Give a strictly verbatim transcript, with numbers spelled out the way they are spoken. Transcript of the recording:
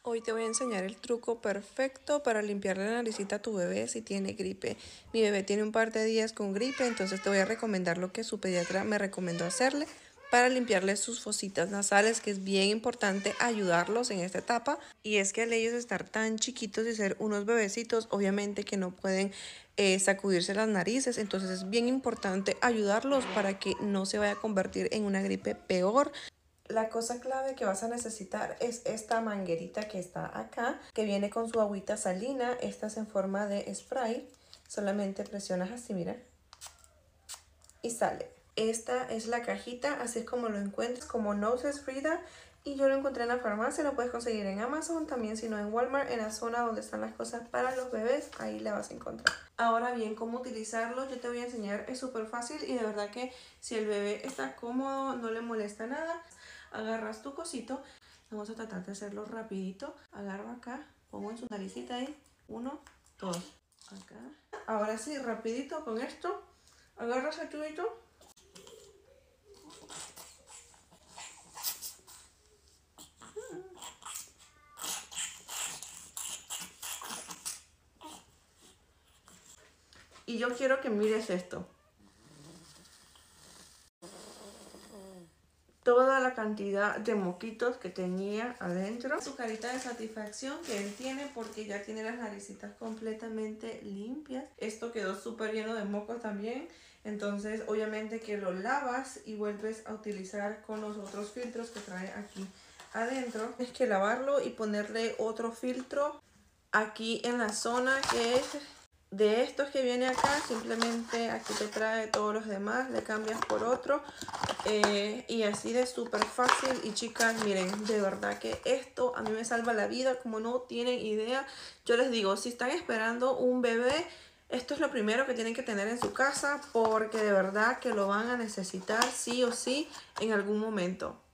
Hoy te voy a enseñar el truco perfecto para limpiarle la naricita a tu bebé si tiene gripe. Mi bebé tiene un par de días con gripe, entonces te voy a recomendar lo que su pediatra me recomendó hacerle para limpiarle sus fositas nasales, que es bien importante ayudarlos en esta etapa. Y es que al ellos estar tan chiquitos y ser unos bebecitos, obviamente que no pueden eh, sacudirse las narices, entonces es bien importante ayudarlos para que no se vaya a convertir en una gripe peor. La cosa clave que vas a necesitar es esta manguerita que está acá, que viene con su agüita salina. Esta es en forma de spray. Solamente presionas así, mira, y sale. Esta es la cajita, así es como lo encuentras, como Noses Frida. Y yo lo encontré en la farmacia, lo puedes conseguir en Amazon, también si no en Walmart, en la zona donde están las cosas para los bebés, ahí la vas a encontrar. Ahora bien, cómo utilizarlo, yo te voy a enseñar, es súper fácil y de verdad que si el bebé está cómodo, no le molesta nada. Agarras tu cosito, vamos a tratar de hacerlo rapidito. Agarro acá, pongo en su naricita ahí, uno, dos, acá. Ahora sí, rapidito con esto, agarras el tubito. Y yo quiero que mires esto. Toda la cantidad de moquitos que tenía adentro. Su carita de satisfacción que él tiene porque ya tiene las naricitas completamente limpias. Esto quedó súper lleno de mocos también. Entonces obviamente que lo lavas y vuelves a utilizar con los otros filtros que trae aquí adentro. Tienes que lavarlo y ponerle otro filtro aquí en la zona que es de estos que viene acá. Simplemente aquí te trae todos los demás, le cambias por otro. Eh, y así de súper fácil. Y chicas, miren, de verdad que esto a mí me salva la vida, como no tienen idea. Yo les digo, si están esperando un bebé, esto es lo primero que tienen que tener en su casa, porque de verdad que lo van a necesitar sí o sí en algún momento.